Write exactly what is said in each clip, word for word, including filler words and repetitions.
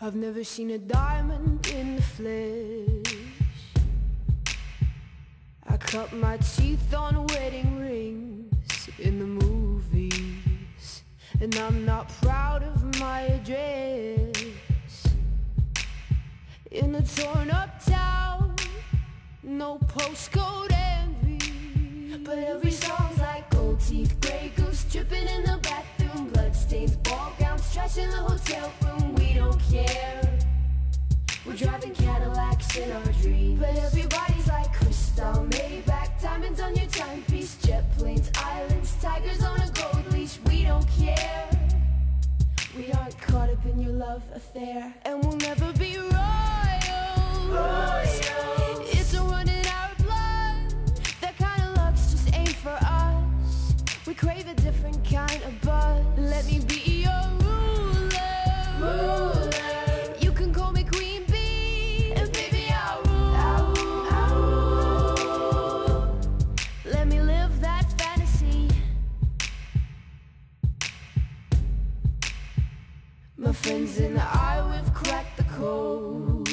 I've never seen a diamond in the flesh. I cut my teeth on wedding rings in the movies, and I'm not proud of my address. In a torn up town, no postcode envy, but every song's like gold teeth, grey goose dripping in the bathroom, bloodstains, ball gowns, trash in the hotel room. We don't care. We're driving Cadillacs in our dreams, but everybody's like crystal, Maybach, diamonds on your timepiece, jet planes, islands, tigers on a gold leash. We don't care. We aren't caught up in your love affair, and we'll never be royals. Royals. It's a run in our blood. That kind of luck's just ain't for us. We crave a different kind of buzz. Let me be your ruler. Ruler. You can call me Queen Bee, and baby I'll rule. I'll rule. I'll rule. Let me live that fantasy. My friends and I, we've cracked the code.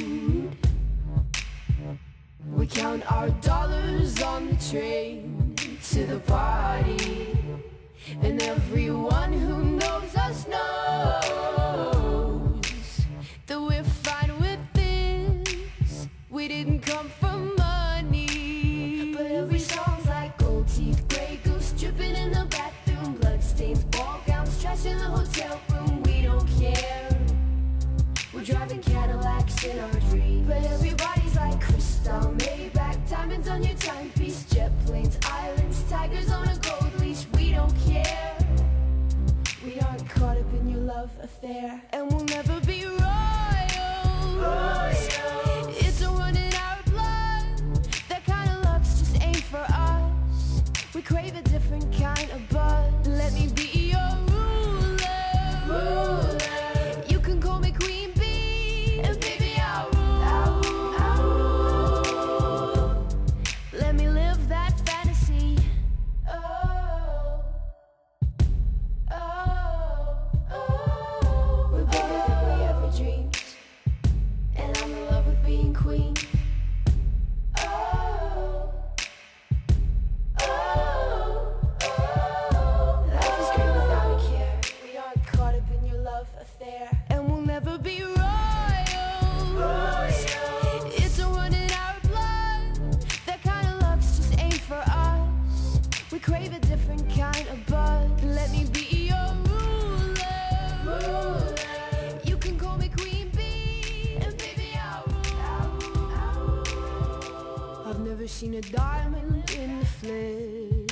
We count our dollars on the train to the party, and everyone who knows us knows that we're fine with this. We didn't come for money, but every song's like gold teeth, grey goose dripping in the bathroom, bloodstains, ball gowns, trash in the hotel room. We don't care. We're driving Cadillacs in our dreams, but everybody's like crystal, Maybach, diamonds on your timepiece, jet planes, islands, tigers on a gold leash. We don't care. We aren't caught up in your love affair, and we'll never be royals. Royals. It's a run in our blood. That kind of luck's just ain't for us. We crave a different kind of buzz. Let me be your ruler. Ruler. You can call me Queen Bee, and baby I'll rule. I'll rule. I'll rule. Let me live that fantasy. Oh, oh, oh. We're bigger than we ever dreamed, and I'm in love with being queen. Oh, oh, oh. Life is great without a care. We aren't caught up in your love affair, and we'll never be royals. Royals. It's a run in our blood. That kind of luck's just ain't for us. We crave a different kind of buzz. Let me be your ruler. Ruler. You can call me Queen Bee, and baby I'll rule. I'll rule. I'll rule. I've never seen a diamond in the flesh.